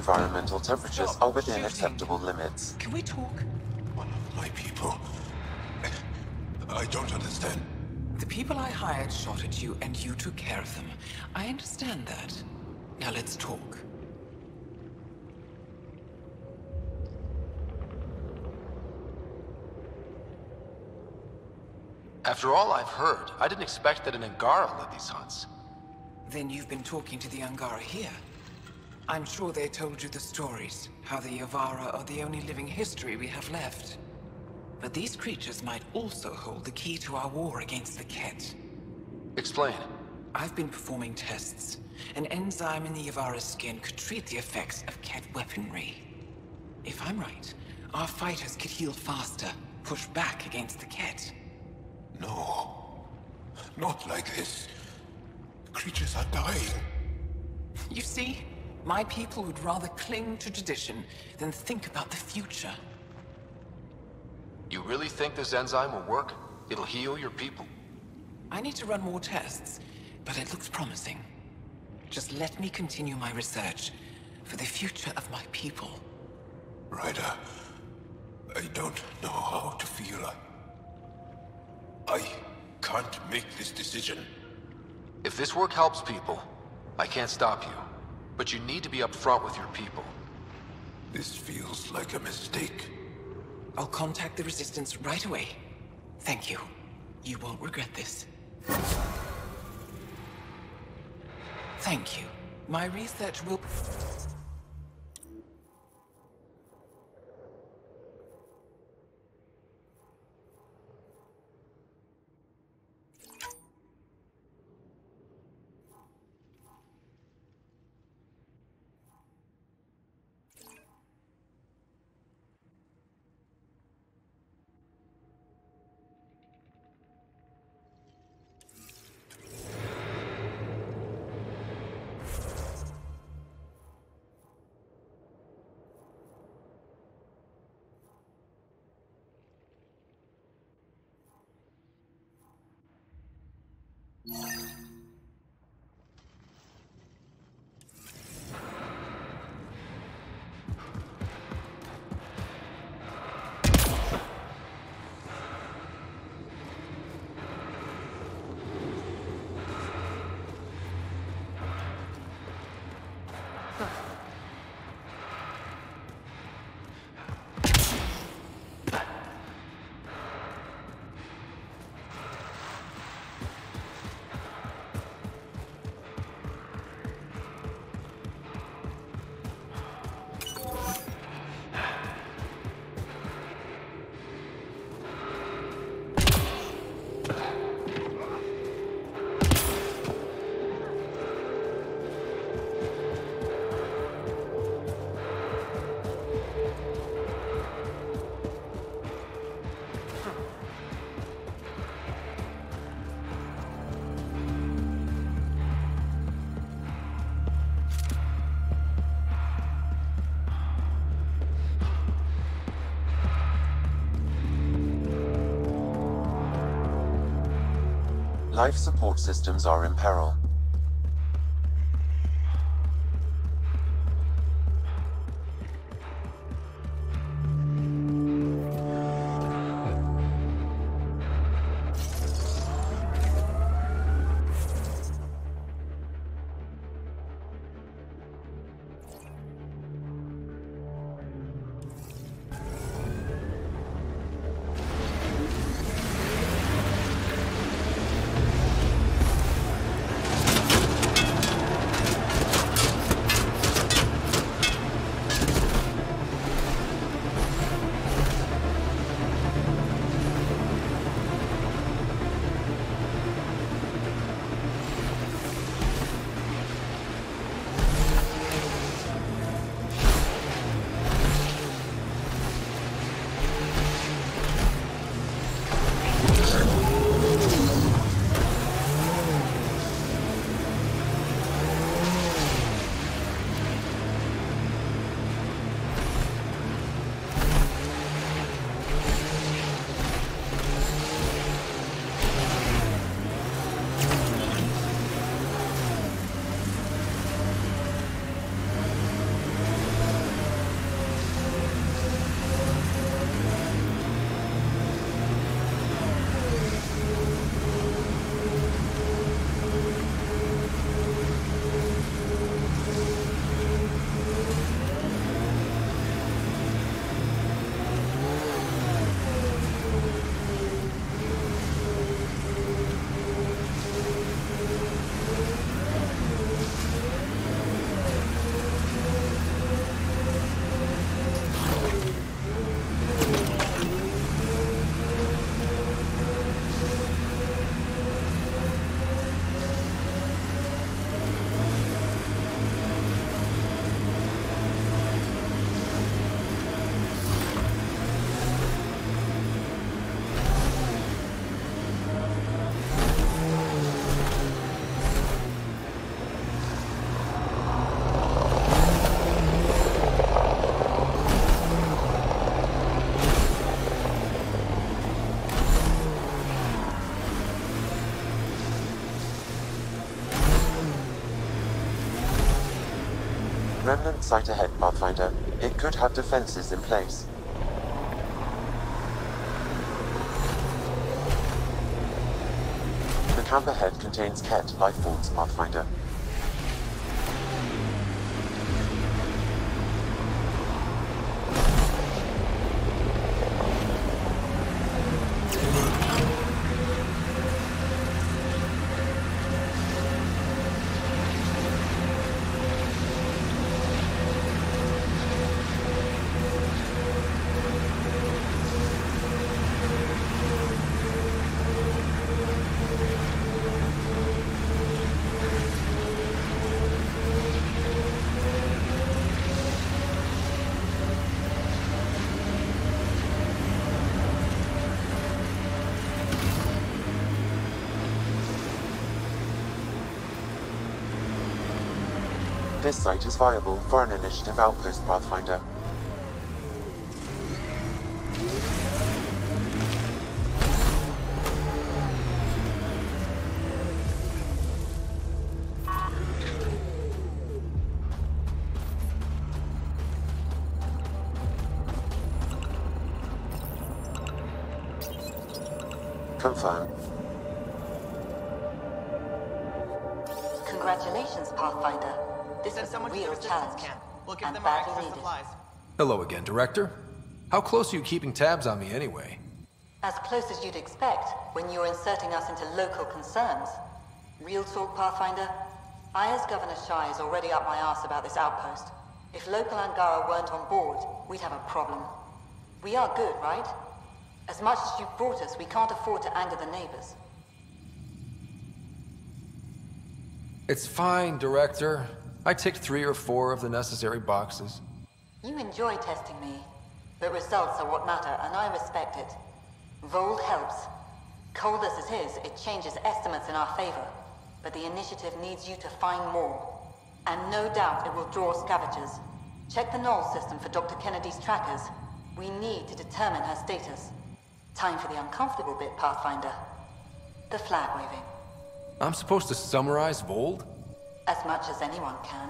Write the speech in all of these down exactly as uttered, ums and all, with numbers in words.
environmental temperatures Stop are within shooting. acceptable limits. Can we talk? One of my people. I don't understand. The people I hired shot at you, and you took care of them. I understand that. Now let's talk. After all I've heard, I didn't expect that an Angara led these hunts. Then you've been talking to the Angara here. I'm sure they told you the stories, how the Yavara are the only living history we have left. But these creatures might also hold the key to our war against the Ket. Explain. I've been performing tests. An enzyme in the Yavara's skin could treat the effects of Ket weaponry. If I'm right, our fighters could heal faster, push back against the Ket. No. Not like this. Creatures are dying. You see, my people would rather cling to tradition than think about the future. You really think this enzyme will work? It'll heal your people? I need to run more tests, but it looks promising. Just let me continue my research for the future of my people. Ryder, I don't know how to feel. I can't make this decision. If this work helps people, I can't stop you. But you need to be upfront with your people. This feels like a mistake. I'll contact the Resistance right away. Thank you. You won't regret this. Thank you. My research will... Life support systems are in peril. remnant site ahead, Pathfinder. It could have defenses in place. The camp ahead contains Ket life forms, Pathfinder. This site is viable for an initiative outpost, Pathfinder. Confirm. Congratulations, Pathfinder. This Send is a someone to the real resistance challenge. camp. We'll give and them our badly extra needed. supplies. Hello again, Director. How close are you keeping tabs on me anyway? As close as you'd expect when you're inserting us into local concerns. Real talk, Pathfinder? I, as Governor Shai, is already up my arse about this outpost. If local Angara weren't on board, we'd have a problem. We are good, right? As much as you've brought us, we can't afford to anger the neighbors. It's fine, Director. I ticked three or four of the necessary boxes. You enjoy testing me, but results are what matter, and I respect it. Vold helps. Cold as it is, it changes estimates in our favor. But the initiative needs you to find more. And no doubt it will draw scavengers. Check the Knoll system for Doctor Kennedy's trackers. We need to determine her status. Time for the uncomfortable bit, Pathfinder. The flag waving. I'm supposed to summarize Vold? As much as anyone can.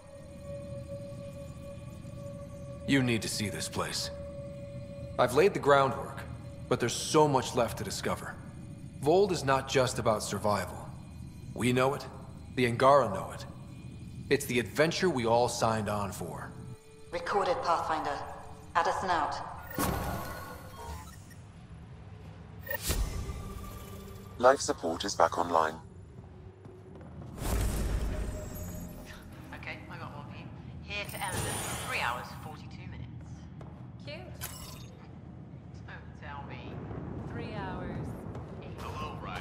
You need to see this place. I've laid the groundwork, but there's so much left to discover. Vold is not just about survival. We know it. The Angara know it. It's the adventure we all signed on for. Recorded, Pathfinder. Addison out. Life support is back online. Okay, I got one for you. Here to Emerson, three hours, forty-two minutes. Cute. Don't tell me. Three hours. Hello, Ryder.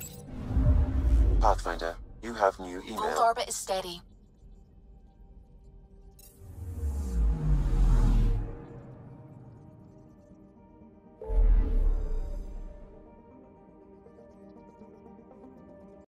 Pathfinder, you have new Vault email. orbit is steady.